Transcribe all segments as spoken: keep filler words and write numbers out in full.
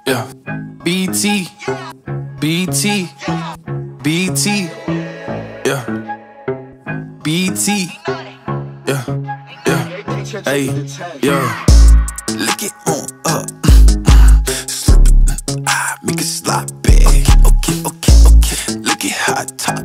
Yeah. B T, B T, B T, yeah. B T, yeah, yeah, hey, yeah. Lick it on up, slip it, ah, make it sloppy. Okay, okay, okay. Look at hot top.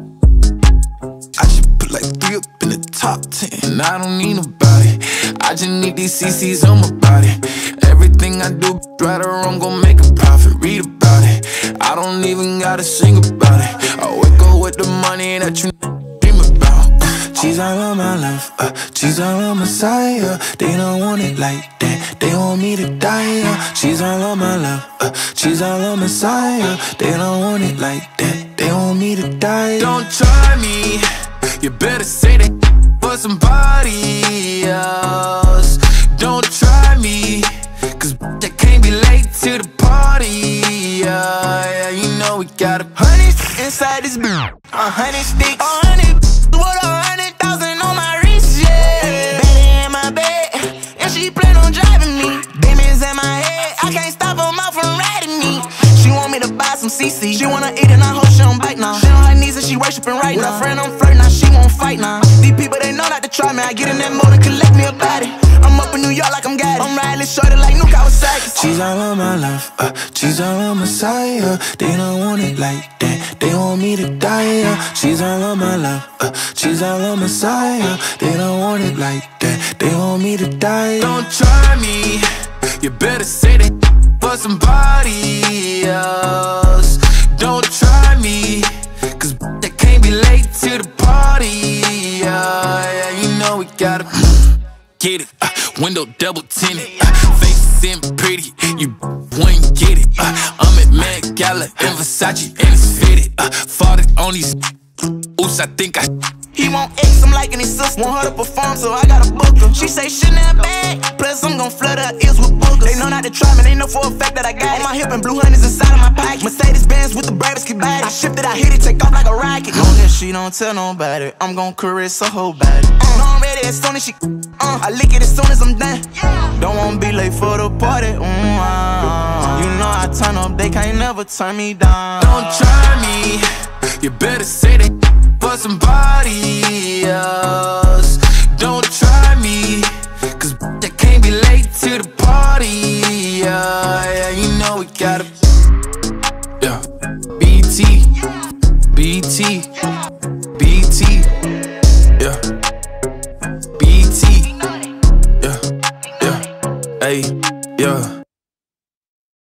I just put like three up in the top ten. And I don't need nobody. I just need these C Cs on my body. Everything I do, right or wrong, gon' make a profit. Read about it. I don't even gotta sing about it. I wake up with the money that you dream about. She's all on my love, uh, she's all on my side, uh, they don't want it like that, they want me to die, uh, she's all on my love, uh, she's all on my side, uh, they don't want it like that, they want me to die. Don't try me, you better say that for somebody else. Don't try me, cause I can't be late to the party, yeah, yeah, you know we got a honey inside this bitch, a honey sticks, a honey with a hundred thousand on my wrist, yeah. Betty in my bed, and she plan on driving me. Demons in my head, I can't stop her mouth from riding me. She want me to buy some C C. She wanna eat and I hope she don't bite now. She on her knees and she worshiping right now. With a friend I'm flirting, now she won't fight now. These people, they know not to try me. I get in that mode and collect me a body. I'm up in New York like I'm got it. I'm riding shorty like New Kawasaki. She's all on my love, uh, she's all on my side, uh, they don't want it like that, they want me to die, uh, she's all on my love, uh, she's all on my side, uh, they don't want it like that, they want me to die. Don't try me, you better say that for somebody else. Don't try me, cause I can't be late to the party, yeah, yeah, you know we gotta get it, uh, window double tinted, uh, face in pretty, you wouldn't get it, uh, I'm at Met Gala in Versace and it's fitted, uh, fought it on these oops, I think I he want X, I'm liking his sister. Want her to perform, so I gotta book her. She say she not bad, plus I'm gon' flood her ears with boogers. They know not to try me, they know for a fact that I got it. On my hip and blue honey's inside of my pocket. Mercedes Benz with the bravest kid body. I shift it, I hit it, take off like a rocket. Long as she don't tell nobody, I'm gon' caress her whole body. uh, No, I'm ready as soon as she uh, I lick it as soon as I'm done. Don't wanna be late for the party, mm, uh, you know I turn up, they can't never turn me down. Don't try me, you better say that for somebody else. Don't try me, cause I can't be late to the party.